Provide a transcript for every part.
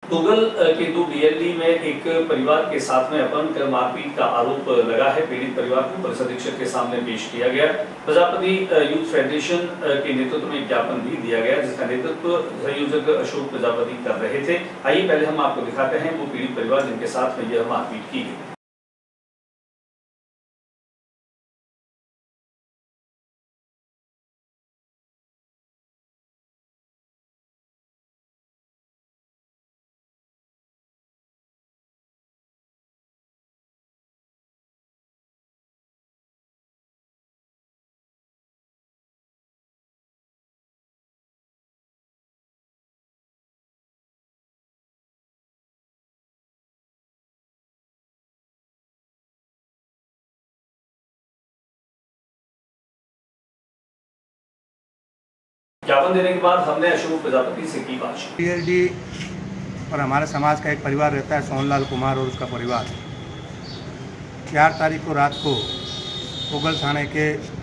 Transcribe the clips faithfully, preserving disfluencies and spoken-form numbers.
Google के दो DLD में एक परिवार के साथ में अपहरण कर मारपीट का आरोप लगा है। पीड़ित परिवार को पुलिस अधीक्षक के सामने पेश किया गया। प्रजापति यूथ फेडरेशन के नेतृत्व में ज्ञापन भी दिया गया, जिसका नेतृत्व संयोजक अशोक प्रजापति कर रहे थे। आइए पहले हम आपको दिखाते हैं वो पीड़ित परिवार जिनके साथ में यह मारपीट की गई। ज्ञापन देने के बाद हमने अशोक प्रजापति से की बातचीत। डीएलडी और हमारे समाज का एक परिवार रहता है, सोनलाल कुमार और उसका परिवार। चार तारीख को रात को कोगल थाने के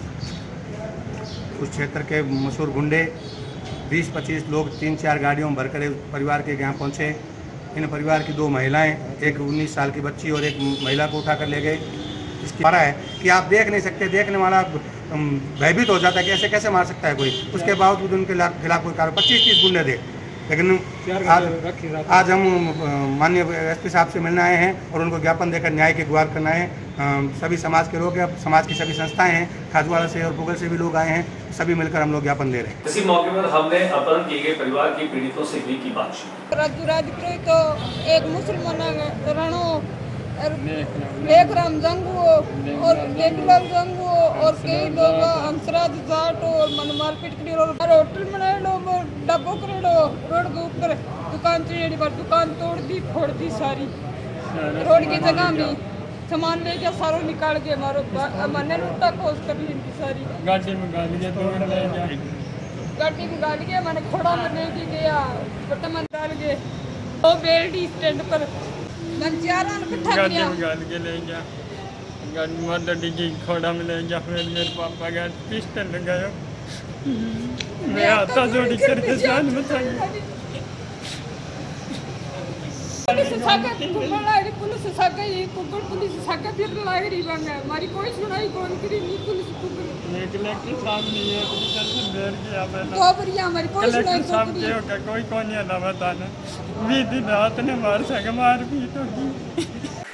उस क्षेत्र के मशहूर गुंडे बीस पच्चीस लोग तीन चार गाड़ियों में भरकर परिवार के यहाँ पहुँचे। इन परिवार की दो महिलाएं, एक उन्नीस साल की बच्ची और एक महिला को उठाकर ले गए। इसकी मारा है कि आप देख नहीं सकते, देखने वाला भयभीत हो जाता है कि ऐसे कैसे मार सकता है कोई। उसके बावजूद उनके खिलाफ कोई कार्रवाई पच्चीस तीस गुंडे थे। लेकिन आज आज हम माननीय एसपी साहब से मिलने आए हैं और उनको ज्ञापन देकर न्याय की गुहार करना है। सभी समाज के लोग हैं, समाज की सभी संस्थाएं हैं, खाजवाड़ा से और गूगल से भी लोग आए हैं, सभी मिलकर हम लोग ज्ञापन दे रहे हैं। इसी मौके पर हमने अपहरण किए गए परिवार के पीड़ितों से भी की बातचीत। तो एक मुसलमान लेखराम जंगू और केटलाल जंगू और कई लोग हंसराज जाट और मन मारपीट करी और होटल बनाए लोग डब्बो करे रोड के ऊपर दुकान चढ़ी पर दुकान तोड़ दी, फोड़ दी सारी। रोड की जगह में सामान ले गया, सारो निकाल के मारो मैंने लूटा खोज कर ली इनकी सारी। गाड़ी में गाली गया, तोड़ ले गया, गाड़ी में गाली गया, मैंने खोड़ा में ले गया, बटमन डाल गए वो बेल्टी स्टैंड पर गाड़ी में गाल के ले गया, गाड़ी में डडी की खोड़ा में ले गया। फिर मेरे पापा का पिस्टल लगाया, मैं आता जोड़ी करके जान बचाई। पुलिस साका कुकुर लाग पुलिस साका ये कुकुर पुलिस साका फिर लाग रही बंगा हमारी कोई सुनाई कौन करी नहीं। पुलिस कुकुर एक कलेक्टर सामने है, पुलिस से देर किया मैंने तो पर हमारी कोई सुनाई कौन करी कोई कौन है ना बताना। भी दिन रात ने मार सके मार भी तो